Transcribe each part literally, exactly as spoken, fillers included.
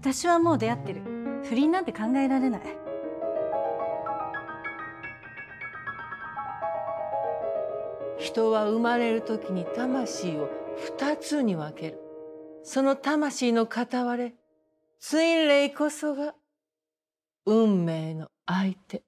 私はもう出会ってる。不倫なんて考えられない。 人は生まれる時に魂を二つに分ける。その魂の片割れ、ツインレイこそが運命の相手。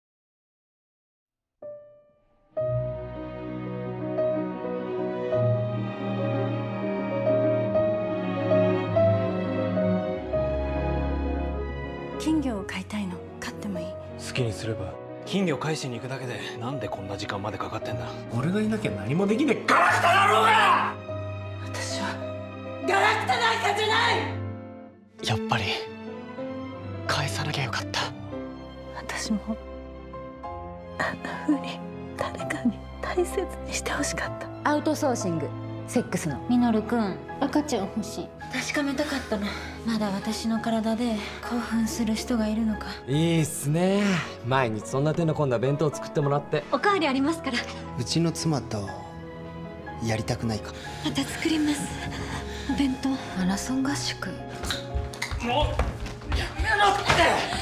金魚を飼いたいの。飼ってもいい？ 好きにすれば。金魚返しに行くだけでなんでこんな時間までかかってんだ。 俺がいなきゃ何もできねえガラクタだろうが！ 私はガラクタなんかじゃない。 やっぱり返さなきゃよかった。 私もあんな風に誰かに大切にしてほしかった。 アウトソーシングセックスのミノルくん、赤ちゃん欲しい。確かめたかったの。まだ私の体で興奮する人がいるのか。 いいっすね。毎日そんな手の込んだ弁当作ってもらって。 おかわりありますから。 うちの妻とやりたくないか？ また作ります。お弁当。マラソン合宿。 もうやめろって。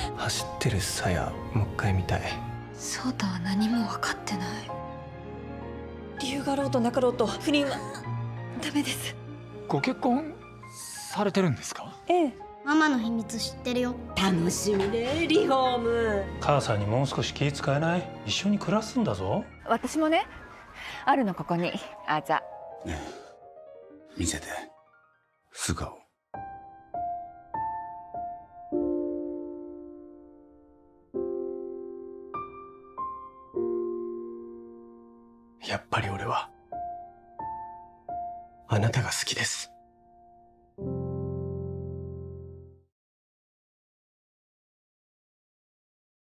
走ってる鞘もう一回見たい。 颯太は何も分かってない。 理由があろうとなかろうと不倫はダメです。 ご結婚されてるんですか？ ええ。 ママの秘密知ってるよ。 楽しみね、リフォーム。 母さんにもう少し気使えない？一緒に暮らすんだぞ。 私もね、あるのここに。あざ。 ねえ、見せて素顔。 やっぱり俺はあなたが好きです。